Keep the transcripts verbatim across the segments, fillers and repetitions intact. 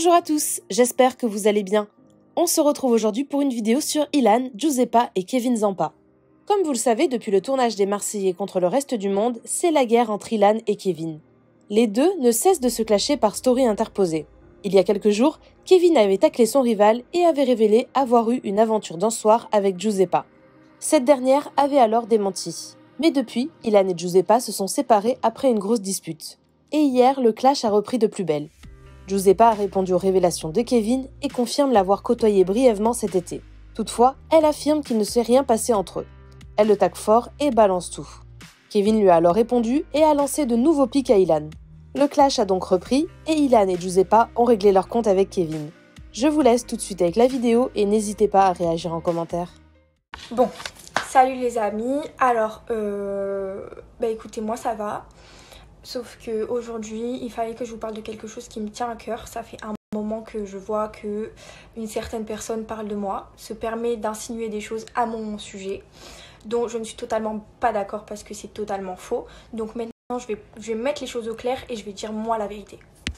Bonjour à tous, j'espère que vous allez bien. On se retrouve aujourd'hui pour une vidéo sur Ilan, Giuseppa et Kevin Zampa. Comme vous le savez, depuis le tournage des Marseillais contre le reste du monde, c'est la guerre entre Ilan et Kevin. Les deux ne cessent de se clasher par story interposée. Il y a quelques jours, Kevin avait taclé son rival et avait révélé avoir eu une aventure d'un soir avec Giuseppa. Cette dernière avait alors démenti. Mais depuis, Ilan et Giuseppa se sont séparés après une grosse dispute. Et hier, le clash a repris de plus belle. Giuseppa a répondu aux révélations de Kevin et confirme l'avoir côtoyé brièvement cet été. Toutefois, elle affirme qu'il ne s'est rien passé entre eux. Elle le tacle fort et balance tout. Kevin lui a alors répondu et a lancé de nouveaux pics à Ilan. Le clash a donc repris et Ilan et Giuseppa ont réglé leur compte avec Kevin. Je vous laisse tout de suite avec la vidéo et n'hésitez pas à réagir en commentaire. Bon, salut les amis. Alors, euh, bah écoutez, moi ça va. Sauf qu'aujourd'hui, il fallait que je vous parle de quelque chose qui me tient à cœur. Ça fait un moment que je vois que une certaine personne parle de moi, se permet d'insinuer des choses à mon sujet, dont je ne suis totalement pas d'accord parce que c'est totalement faux. Donc maintenant, je vais, je vais mettre les choses au clair et je vais dire moi la vérité.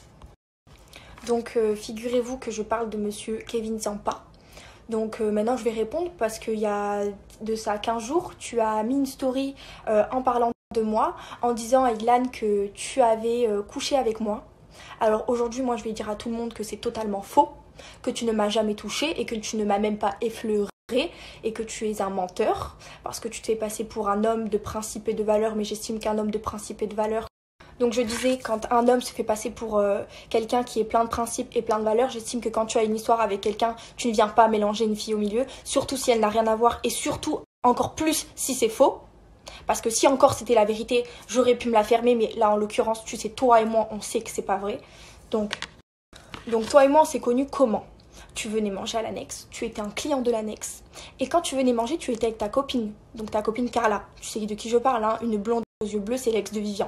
Donc euh, figurez-vous que je parle de monsieur Kevin Zampa. Donc euh, maintenant, je vais répondre parce qu'il y a de ça quinze jours, tu as mis une story euh, en parlant de moi en disant à Ilan que tu avais euh, couché avec moi. Alors aujourd'hui, moi je vais dire à tout le monde que c'est totalement faux, que tu ne m'as jamais touché et que tu ne m'as même pas effleuré et que tu es un menteur parce que tu te fais passer pour un homme de principe et de valeur, mais j'estime qu'un homme de principe et de valeur. Donc je disais, quand un homme se fait passer pour euh, quelqu'un qui est plein de principes et plein de valeurs, j'estime que quand tu as une histoire avec quelqu'un, tu ne viens pas mélanger une fille au milieu, surtout si elle n'a rien à voir et surtout encore plus si c'est faux. Parce que si encore c'était la vérité, j'aurais pu me la fermer, mais là en l'occurrence, tu sais, toi et moi, on sait que c'est pas vrai. Donc, donc toi et moi, on s'est connus comment? Tu venais manger à l'annexe, tu étais un client de l'annexe. Et quand tu venais manger, tu étais avec ta copine, donc ta copine Carla. Tu sais de qui je parle, hein, une blonde aux yeux bleus, c'est l'ex de Vivian.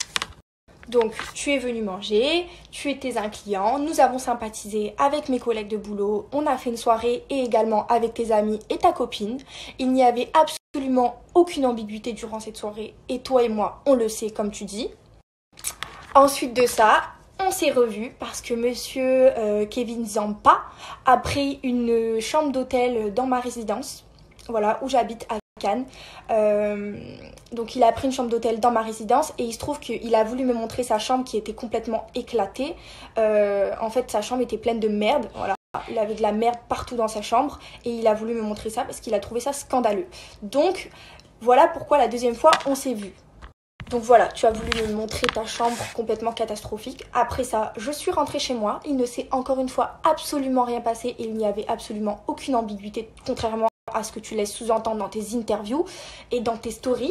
Donc, tu es venu manger, tu étais un client, nous avons sympathisé avec mes collègues de boulot, on a fait une soirée et également avec tes amis et ta copine. Il n'y avait absolument aucune ambiguïté durant cette soirée et toi et moi, on le sait comme tu dis. Ensuite de ça, on s'est revus parce que monsieur euh, Kevin Zampa a pris une chambre d'hôtel dans ma résidence, voilà, où j'habite à Cannes. Euh, donc il a pris une chambre d'hôtel dans ma résidence et il se trouve qu'il a voulu me montrer sa chambre qui était complètement éclatée. Euh, en fait sa chambre était pleine de merde, voilà. Il avait de la merde partout dans sa chambre et il a voulu me montrer ça parce qu'il a trouvé ça scandaleux. Donc voilà pourquoi la deuxième fois on s'est vu. Donc voilà, tu as voulu me montrer ta chambre complètement catastrophique. Après ça, je suis rentrée chez moi. Il ne s'est encore une fois absolument rien passé et il n'y avait absolument aucune ambiguïté, contrairement à ce que tu laisses sous-entendre dans tes interviews et dans tes stories.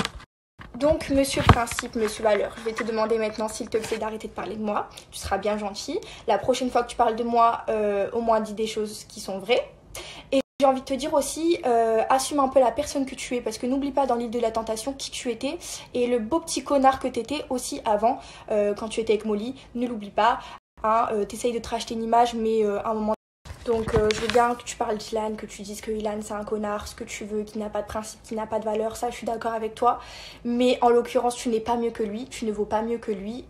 Donc, monsieur principe, monsieur valeur, je vais te demander maintenant s'il te plaît d'arrêter de parler de moi. Tu seras bien gentil. La prochaine fois que tu parles de moi, euh, au moins dis des choses qui sont vraies. Et j'ai envie de te dire aussi, euh, assume un peu la personne que tu es, parce que n'oublie pas dans l'île de la tentation qui tu étais et le beau petit connard que tu étais aussi avant, euh, quand tu étais avec Molly. Ne l'oublie pas, hein, euh, tu essayes de te racheter une image, mais euh, à un moment... Donc euh, je veux bien que tu parles d'Ilan, que tu dises que Ilan c'est un connard, ce que tu veux, qu'il n'a pas de principe, qu'il n'a pas de valeur, ça je suis d'accord avec toi. Mais en l'occurrence tu n'es pas mieux que lui, tu ne vaux pas mieux que lui.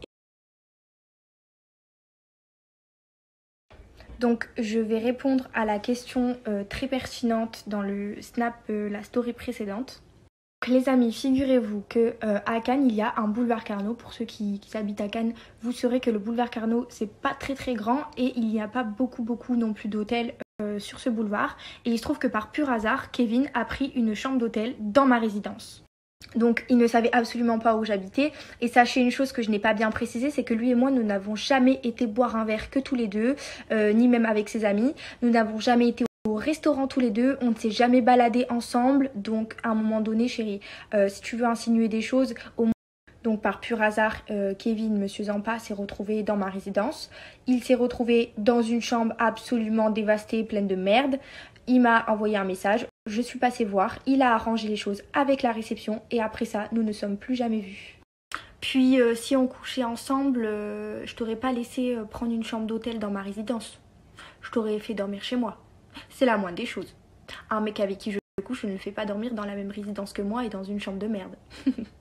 Donc je vais répondre à la question euh, très pertinente dans le snap, euh, la story précédente. Donc, les amis, figurez-vous que euh, à Cannes il y a un boulevard Carnot. Pour ceux qui, qui habitent à Cannes, vous saurez que le boulevard Carnot c'est pas très très grand et il n'y a pas beaucoup beaucoup non plus d'hôtels euh, sur ce boulevard. Et il se trouve que par pur hasard, Kevin a pris une chambre d'hôtel dans ma résidence. Donc il ne savait absolument pas où j'habitais. Et sachez une chose que je n'ai pas bien précisé, c'est que lui et moi nous n'avons jamais été boire un verre que tous les deux, euh, ni même avec ses amis. Nous n'avons jamais été au restaurant tous les deux, on ne s'est jamais baladé ensemble. Donc à un moment donné chérie, euh, si tu veux insinuer des choses, au moins... Donc par pur hasard, euh, Kevin, monsieur Zampa, s'est retrouvé dans ma résidence. Il s'est retrouvé dans une chambre absolument dévastée, pleine de merde. Il m'a envoyé un message, je suis passée voir, il a arrangé les choses avec la réception et après ça, nous ne sommes plus jamais vus. Puis euh, si on couchait ensemble, euh, je t'aurais pas laissé euh, prendre une chambre d'hôtel dans ma résidence. Je t'aurais fait dormir chez moi. C'est la moindre des choses. Un mec avec qui je couche, je ne le fais pas dormir dans la même résidence que moi et dans une chambre de merde.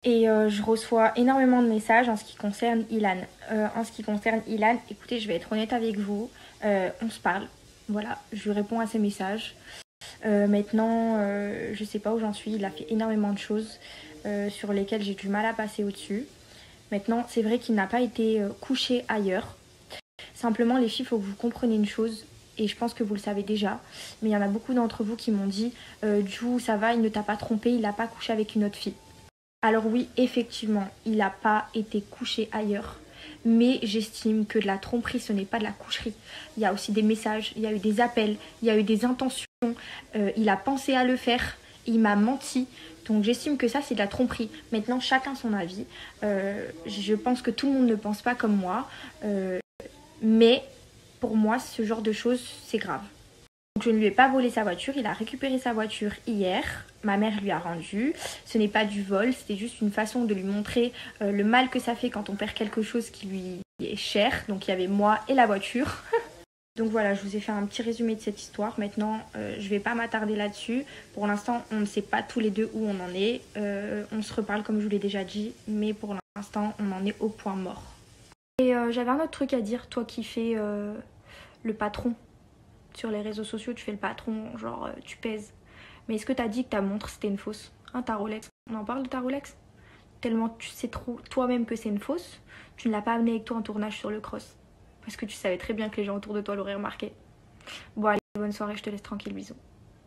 Et euh, je reçois énormément de messages en ce qui concerne Ilan. Euh, en ce qui concerne Ilan, écoutez, je vais être honnête avec vous. Euh, on se parle. Voilà, je lui réponds à ses messages. Euh, maintenant, euh, je sais pas où j'en suis. Il a fait énormément de choses euh, sur lesquelles j'ai du mal à passer au-dessus. Maintenant, c'est vrai qu'il n'a pas été euh, couché ailleurs. Simplement, les filles, il faut que vous compreniez une chose. Et je pense que vous le savez déjà. Mais il y en a beaucoup d'entre vous qui m'ont dit euh, « Jou, ça va, il ne t'a pas trompé, il n'a pas couché avec une autre fille. » Alors oui, effectivement, il n'a pas été couché ailleurs. Mais j'estime que de la tromperie, ce n'est pas de la coucherie. Il y a aussi des messages, il y a eu des appels, il y a eu des intentions. Euh, il a pensé à le faire, il m'a menti. Donc j'estime que ça, c'est de la tromperie. Maintenant, chacun son avis. Euh, je pense que tout le monde ne pense pas comme moi. Euh, mais pour moi, ce genre de choses, c'est grave. Donc je ne lui ai pas volé sa voiture, il a récupéré sa voiture hier, ma mère lui a rendu. Ce n'est pas du vol, c'était juste une façon de lui montrer euh, le mal que ça fait quand on perd quelque chose qui lui est cher. Donc il y avait moi et la voiture. Donc voilà, je vous ai fait un petit résumé de cette histoire. Maintenant, euh, je ne vais pas m'attarder là-dessus. Pour l'instant, on ne sait pas tous les deux où on en est. Euh, on se reparle comme je vous l'ai déjà dit, mais pour l'instant, on en est au point mort. Et euh, j'avais un autre truc à dire, toi qui fais euh, le patron. Sur les réseaux sociaux, tu fais le patron, genre euh, tu pèses. Mais est-ce que t'as dit que ta montre c'était une fausse? Hein, ta Rolex. On en parle de ta Rolex? Tellement tu sais trop toi-même que c'est une fausse, tu ne l'as pas amenée avec toi en tournage sur le cross. Parce que tu savais très bien que les gens autour de toi l'auraient remarqué. Bon allez, bonne soirée, je te laisse tranquille, bisous.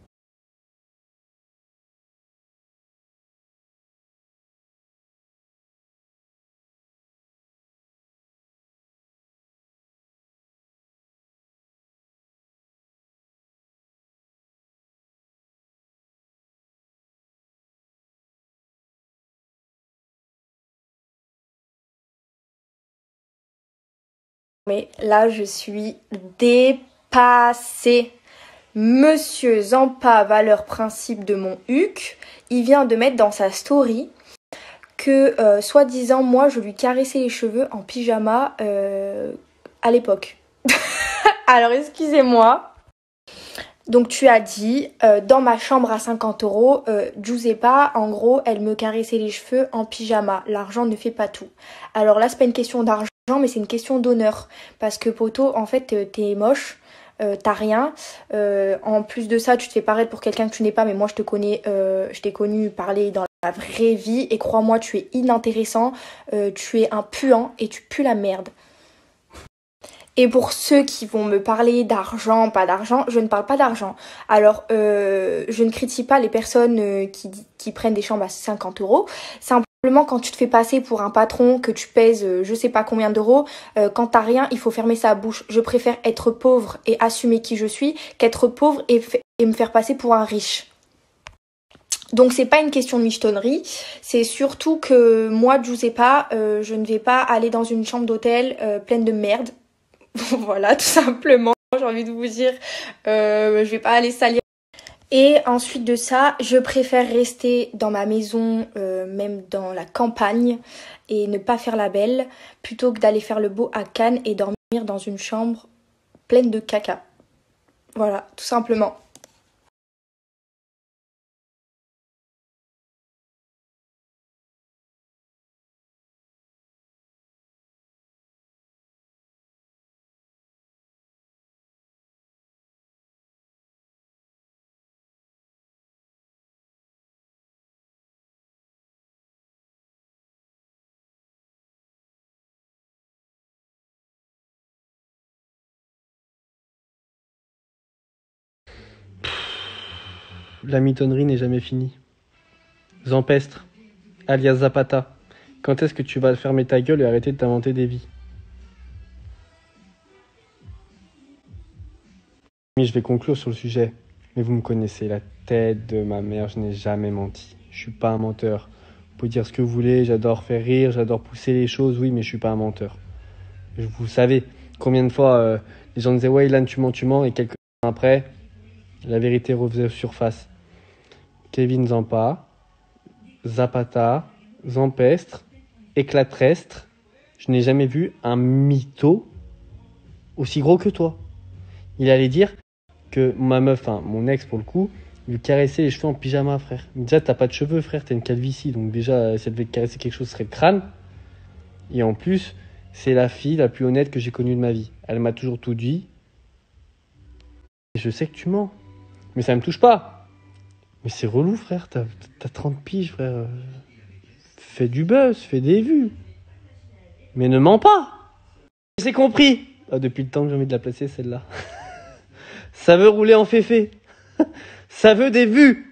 Mais là, je suis dépassée. Monsieur Zampa, valeur principe de mon huc, il vient de mettre dans sa story que, euh, soi-disant, moi, je lui caressais les cheveux en pyjama euh, à l'époque. Alors, excusez-moi. Donc, tu as dit, euh, dans ma chambre à cinquante euros, euh, Giuseppa, en gros, elle me caressait les cheveux en pyjama. L'argent ne fait pas tout. Alors là, c'est pas une question d'argent, mais c'est une question d'honneur. Parce que, poto, en fait, euh, t'es moche. Euh, t'as rien. Euh, en plus de ça, tu te fais paraître pour quelqu'un que tu n'es pas, mais moi je te connais, euh, je t'ai connu parler dans la vraie vie et crois-moi, tu es inintéressant, euh, tu es un puant et tu pues la merde. Et pour ceux qui vont me parler d'argent, pas d'argent, je ne parle pas d'argent. Alors, euh, je ne critique pas les personnes euh, qui, qui prennent des chambres à cinquante euros. Simplement, quand tu te fais passer pour un patron, que tu pèses euh, je sais pas combien d'euros, euh, quand t'as rien, il faut fermer sa bouche. Je préfère être pauvre et assumer qui je suis qu'être pauvre et, et me faire passer pour un riche. Donc c'est pas une question de michetonnerie, c'est surtout que moi, Giuseppa, euh, je ne vais pas aller dans une chambre d'hôtel euh, pleine de merde. Voilà, tout simplement, j'ai envie de vous dire, euh, je vais pas aller salir. Et ensuite de ça, je préfère rester dans ma maison, euh, même dans la campagne, et ne pas faire la belle, plutôt que d'aller faire le beau à Cannes et dormir dans une chambre pleine de caca. Voilà, tout simplement. La mitonnerie n'est jamais finie. Zampestre, alias Zapata, quand est-ce que tu vas fermer ta gueule et arrêter de t'inventer des vies? Oui, je vais conclure sur le sujet, mais vous me connaissez, la tête de ma mère, je n'ai jamais menti. Je suis pas un menteur. Vous pouvez dire ce que vous voulez, j'adore faire rire, j'adore pousser les choses, oui, mais je suis pas un menteur. Vous savez combien de fois euh, les gens disaient « Ouais, Ilan, tu mens, tu mens » et quelques temps après, la vérité refaisait surface. Kevin Zampa, Zapata, Zampestre, Éclatrestre, je n'ai jamais vu un mytho aussi gros que toi. Il allait dire que ma meuf, enfin mon ex pour le coup, Lui caresser les cheveux en pyjama, frère. Déjà, t'as pas de cheveux, frère, t'as une calvitie. Donc déjà, si elle devait te caresser quelque chose, ce serait le crâne. Et en plus, c'est la fille la plus honnête que j'ai connue de ma vie. Elle m'a toujours tout dit. Et je sais que tu mens. Mais ça me touche pas. Mais c'est relou, frère. T'as, t'as trente piges, frère. Fais du buzz, fais des vues. Mais ne mens pas. C'est compris. Oh, depuis le temps que j'ai envie de la placer, celle-là. Ça veut rouler en féfé. Ça veut des vues.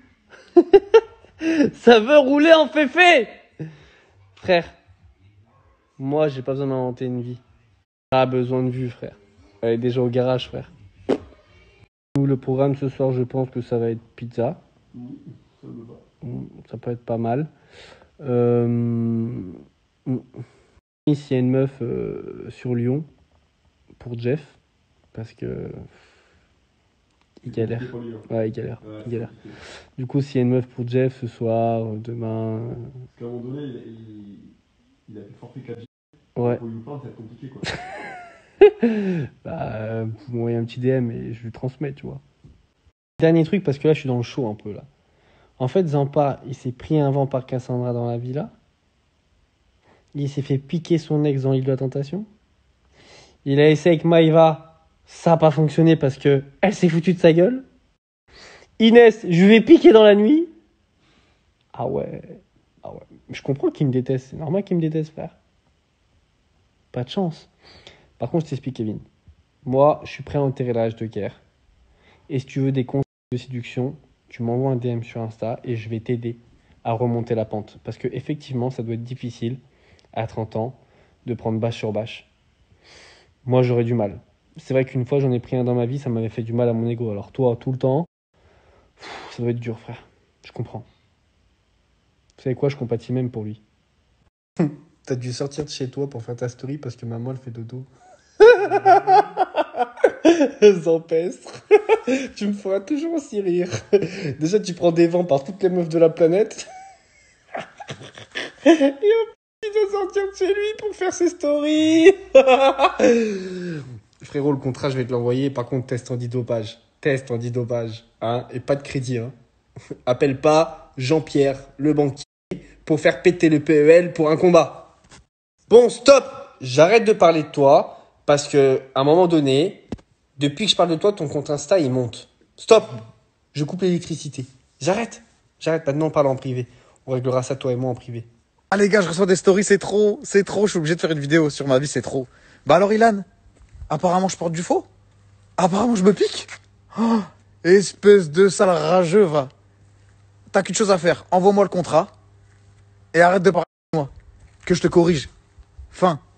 Ça veut rouler en féfé. Frère, moi, j'ai pas besoin d'inventer une vie. Pas besoin de vues, frère. Elle est déjà au garage, frère. Le programme ce soir, je pense que ça va être pizza. Ça peut être pas mal. Euh... S'il y a une meuf euh, sur Lyon pour Jeff, parce que il galère. Ouais, il galère. Ouais, il galère. Du coup, s'il y a une meuf pour Jeff ce soir, demain. Parce qu'à un moment donné, il, il, il a fait forfait quatre G. Ouais. Pour lui parler, ça va être compliqué, quoi. Bah, vous m'envoyez un petit D M et je lui transmets, tu vois. Dernier truc, parce que là, je suis dans le show un peu, là. En fait, Zampa, il s'est pris un vent par Cassandra dans la villa. Il s'est fait piquer son ex dans l'île de la Tentation. Il a essayé avec Maïva. Ça n'a pas fonctionné parce que elle s'est foutue de sa gueule. Inès, je vais piquer dans la nuit. Ah ouais. Ah ouais. Je comprends qu'il me déteste. C'est normal qu'il me déteste, frère. Pas de chance. Par contre, je t'explique, Kevin. Moi, je suis prêt à enterrer l'âge de guerre. Et si tu veux des conseils de séduction, tu m'envoies un D M sur Insta et je vais t'aider à remonter la pente. Parce que effectivement, ça doit être difficile à trente ans de prendre bâche sur bâche. Moi, j'aurais du mal. C'est vrai qu'une fois, j'en ai pris un dans ma vie, ça m'avait fait du mal à mon ego. Alors toi, tout le temps, pff, ça doit être dur, frère. Je comprends. Vous savez quoi, je compatis même pour lui. T'as dû sortir de chez toi pour faire ta story parce que maman, elle fait dodo. Zampestre. Tu me feras toujours aussi rire. Déjà, tu prends des vents par toutes les meufs de la planète. Et il doit sortir de chez lui pour faire ses stories. Frérot, le contrat, je vais te l'envoyer. Par contre, test antidopage. Test antidopage. Hein, et pas de crédit. Hein. Appelle pas Jean-Pierre, le banquier, pour faire péter le P E L pour un combat. Bon, stop. J'arrête de parler de toi parce que à un moment donné, depuis que je parle de toi, ton compte Insta, il monte. Stop. Je coupe l'électricité. J'arrête. J'arrête. Maintenant, on parle en privé. On réglera ça, toi et moi, en privé. Ah les gars, je reçois des stories, c'est trop, c'est trop, je suis obligé de faire une vidéo sur ma vie, c'est trop. Bah alors Ilan, apparemment je porte du faux. Apparemment je me pique. Oh, espèce de sale rageux, va. T'as qu'une chose à faire, envoie-moi le contrat et arrête de parler de moi. Que je te corrige. Fin.